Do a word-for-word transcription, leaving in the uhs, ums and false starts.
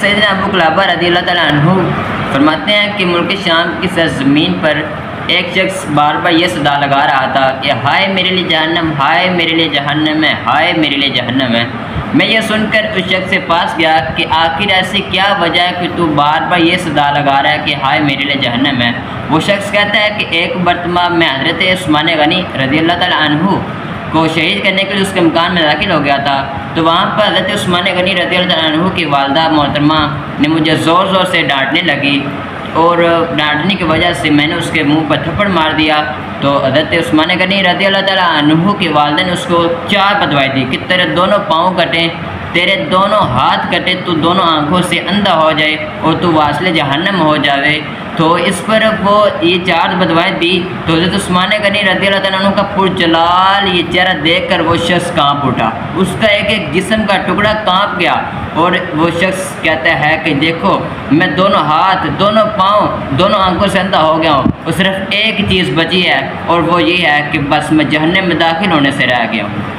सैयदना अबू कुलाबा रज़ियल्लाहु तआला अन्हु फरमाते हैं कि मुल्क शाम की सरज़मीन पर एक शख्स बार बार ये सदा लगा रहा था कि हाय मेरे लिए जहन्नम, हाय मेरे लिए जहन्नम है, हाय मेरे लिए जहन्नम है। मैं ये सुनकर उस शख्स से पास गया कि आखिर ऐसी क्या वजह है कि तू बार बार ये सदा लगा रहा है कि हाय मेरे लिए जहन्नम है। वो शख्स कहता है कि एक मरतबा मैं हज़रत उस्मान गनी रज़ियल्लाहु तआला अन्हु को शहीद करने के लिए उसके मकान में दाखिल हो गया था, तो वहाँ पर हज़रत उस्मान गनी रज़ियल्लाहु तआला अन्हु की वालदा मोहतरमा ने मुझे ज़ोर ज़ोर से डांटने लगी और डांटने की वजह से मैंने उसके मुंह पर थप्पड़ मार दिया। तो हज़रत उस्मान गनी रज़ियल्लाहु तआला अन्हु की वालदा ने उसको चार बदवाई दी कि तेरे दोनों पाँव कटे, तेरे दोनों हाथ कटे, तू दोनों आँखों से अंधा हो जाए और तू वासिले जहन्नम हो जावे। तो इस पर वो ये चार बदवाएँ दी। तो हज़रत उस्मान गनी रज़ियल्लाहु तआला अन्हु का पुरजलाल ये चेहरा देखकर वो शख्स काँप उठा, उसका एक एक जिस्म का टुकड़ा काँप गया और वो शख्स कहता है कि देखो मैं दोनों हाथ, दोनों पाँव, दोनों आंखों से अंधा हो गया हूँ और सिर्फ एक चीज़ बची है और वो ये है कि बस मैं जहन्नम में दाखिल होने से रह गया हूँ।